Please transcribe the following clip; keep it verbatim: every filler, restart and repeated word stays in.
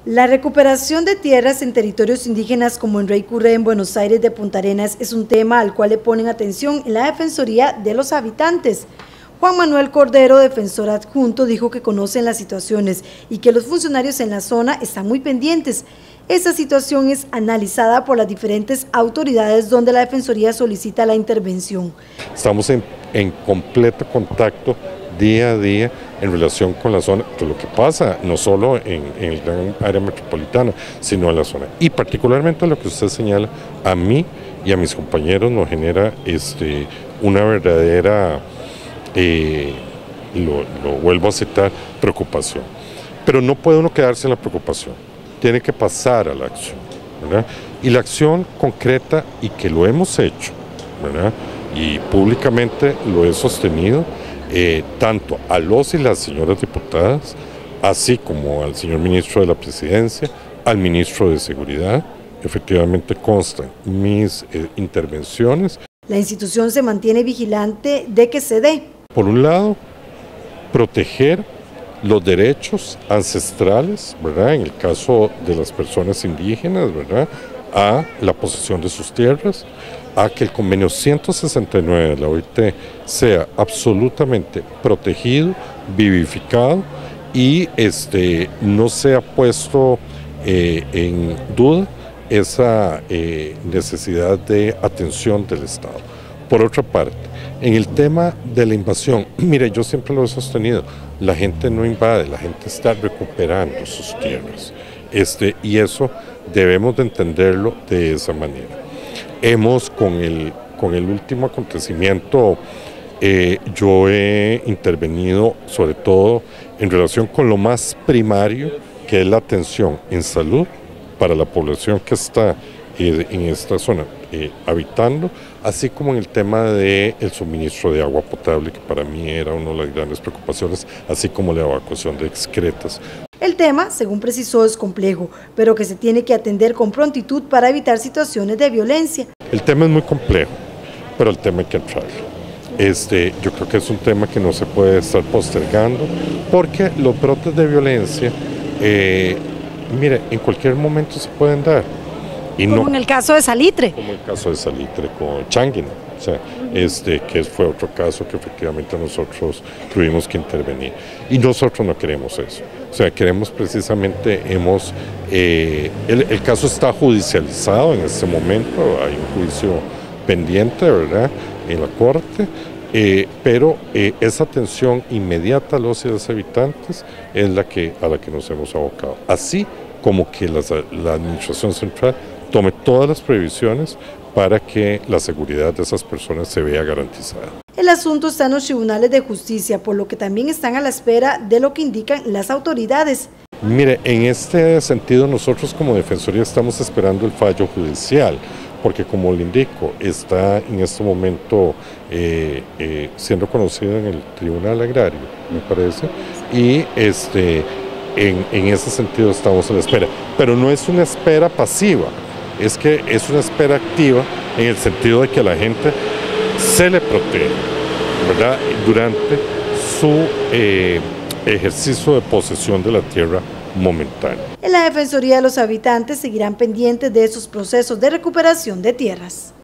La recuperación de tierras en territorios indígenas como en Rey Curré, en Buenos Aires de Punta Arenas, es un tema al cual le ponen atención en la Defensoría de los Habitantes. Juan Manuel Cordero, defensor adjunto, dijo que conocen las situaciones y que los funcionarios en la zona están muy pendientes. Esta situación es analizada por las diferentes autoridades donde la Defensoría solicita la intervención. Estamos en, en completo contacto día a día en relación con la zona, de lo que pasa no solo en, en el gran área metropolitana, sino en la zona. Y particularmente lo que usted señala, a mí y a mis compañeros nos genera este, una verdadera, eh, lo, lo vuelvo a citar, preocupación. Pero no puede uno quedarse en la preocupación, tiene que pasar a la acción, ¿verdad? Y la acción concreta, y que lo hemos hecho, ¿verdad? Y públicamente lo he sostenido, Eh, tanto a los y las señoras diputadas, así como al señor ministro de la Presidencia, al ministro de Seguridad. Efectivamente constan mis eh, intervenciones. La institución se mantiene vigilante de que se dé. Por un lado, proteger los derechos ancestrales, ¿verdad? En el caso de las personas indígenas, ¿verdad? A la posesión de sus tierras, a que el convenio ciento sesenta y nueve de la O I T sea absolutamente protegido, vivificado y este, no sea puesto eh, en duda esa eh, necesidad de atención del Estado. Por otra parte, en el tema de la invasión, mire, yo siempre lo he sostenido, la gente no invade, la gente está recuperando sus tierras, este, y eso debemos de entenderlo de esa manera. Hemos, con el, con el último acontecimiento, eh, yo he intervenido sobre todo en relación con lo más primario, que es la atención en salud para la población que está eh, en esta zona eh, habitando, así como en el tema del suministro de agua potable, que para mí era una de las grandes preocupaciones, así como la evacuación de excretas. El tema, según precisó, es complejo, pero que se tiene que atender con prontitud para evitar situaciones de violencia. El tema es muy complejo, pero el tema hay que entrarlo. Este, yo creo que es un tema que no se puede estar postergando, porque los brotes de violencia, eh, mire, en cualquier momento se pueden dar. Y como no, en el caso de Salitre. Como el caso de Salitre con Changuina, o sea, este, que fue otro caso que efectivamente nosotros tuvimos que intervenir. Y nosotros no queremos eso. O sea, queremos precisamente, hemos, eh, el, el caso está judicializado en este momento, hay un juicio pendiente, ¿verdad?, en la Corte, eh, pero eh, esa atención inmediata a los y las habitantes es la que, a la que nos hemos abocado. Así como que las, la Administración Central tome todas las previsiones para que la seguridad de esas personas se vea garantizada. El asunto está en los tribunales de justicia, por lo que también están a la espera de lo que indican las autoridades. Mire, en este sentido nosotros como Defensoría estamos esperando el fallo judicial, porque como le indico, está en este momento eh, eh, siendo conocido en el Tribunal Agrario, me parece, y este, en, en ese sentido estamos a la espera. Pero no es una espera pasiva, es que es una espera activa en el sentido de que a la gente se le protege, ¿verdad?, durante su eh, ejercicio de posesión de la tierra momentánea. En la Defensoría de los Habitantes seguirán pendientes de esos procesos de recuperación de tierras.